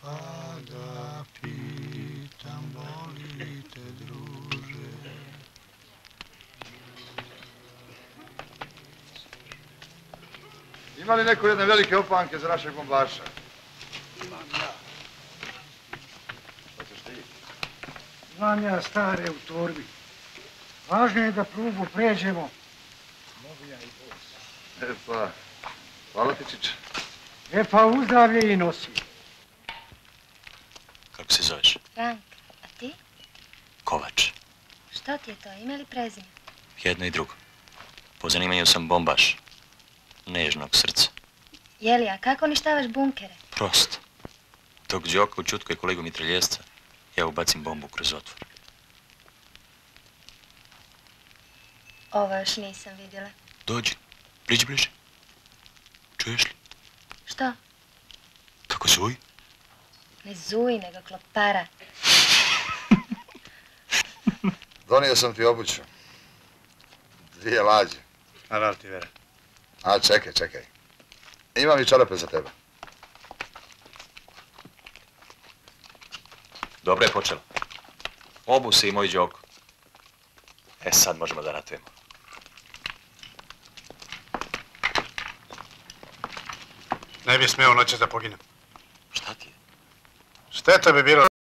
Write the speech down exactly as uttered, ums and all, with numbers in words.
pa da pitam, boli te, druže. Ima li neko jedne velike opanke za našeg bombaša? Imam ja. Hoćeš ti? Imam ja stare u torbi. Važno je da prugu pređemo. Mogu ja i bos. E pa, hvala ti, Čiče. E pa uzdravlje i nosi. Kako se zoveš? Frank, a ti? Kovač. Što ti je to, ime ili prezime? Jedno i drugo. Po zanimanju sam bombaš. Nežnog srca. Jeli, a kako uništavaš bunkere? Prosto. Dok Đoka učutkuje kolegu mitraljezca, ja ubacim bombu kroz otvor. Ovo još nisam vidjela. Dođi, priđi bliže. Čuješ li? Što? Kako zuji? Ne zuji, nego klopara. Donio sam ti obuću. Dvije lađe. Naravno ti vera. A, čekaj, čekaj. Imam i čarape za tebe. Dobro je počelo. Obu se i moj Đoko. E, sad možemo da ratujemo. Ne bi smeo noće da poginem. Šta ti je? Šteta bi bilo